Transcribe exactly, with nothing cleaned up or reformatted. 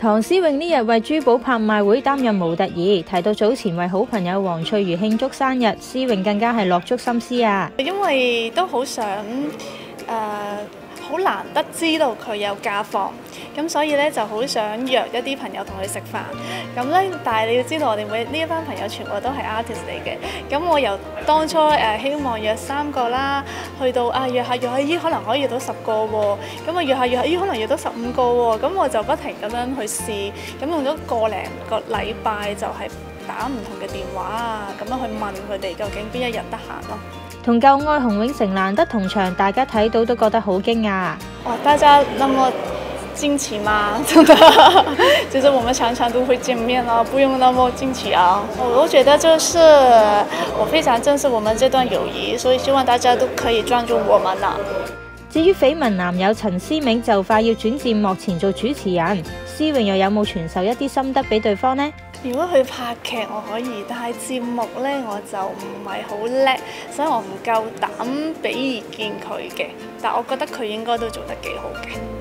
唐詩詠呢日為珠寶拍賣會擔任模特兒，提到早前為好朋友黃翠如慶祝生日，詩詠更加係落足心思啊！ 因為都好想誒，好、呃、難得知道佢有假放，咁所以咧就好想約一啲朋友同佢食飯。咁咧，但係你要知道，我哋每呢一班朋友全部都係 artist 嚟嘅。咁我由當初誒、呃、希望約三個啦，去到啊約下約下，咦可能可以約到十個喎。咁啊約下約下，咦可能約到十五個喎。咁我就不停咁樣去試，咁用咗個零個禮拜就係打唔同嘅電話啊，咁樣去問佢哋究竟邊一日得閒咯。 同舊愛洪永城難得同場，大家睇到都覺得好驚訝。 哇！大家那麼驚奇嗎？真的，就是我們常常都會見面啊，不用那麼驚奇啊。我都覺得就是我非常珍視我們這段友誼，所以希望大家都可以專注我們啦。 至於緋聞男友陳思銘就快要轉戰幕前做主持人，詩詠又有冇傳授一啲心得俾對方呢？ 如果佢拍劇我可以，但係節目呢我就唔係好叻，所以我唔夠膽俾意見佢嘅。但我覺得佢應該都做得幾好嘅。